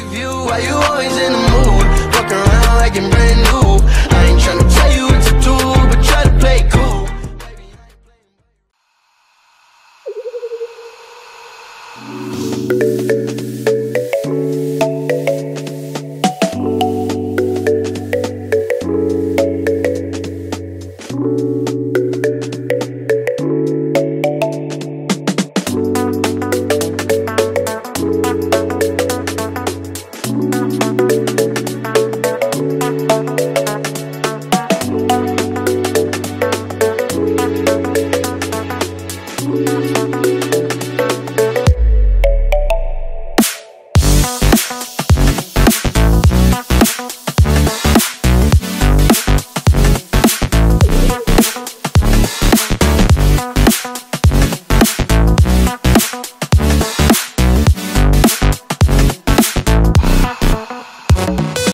view, why you always in the mood? Fuck around like you're brand new.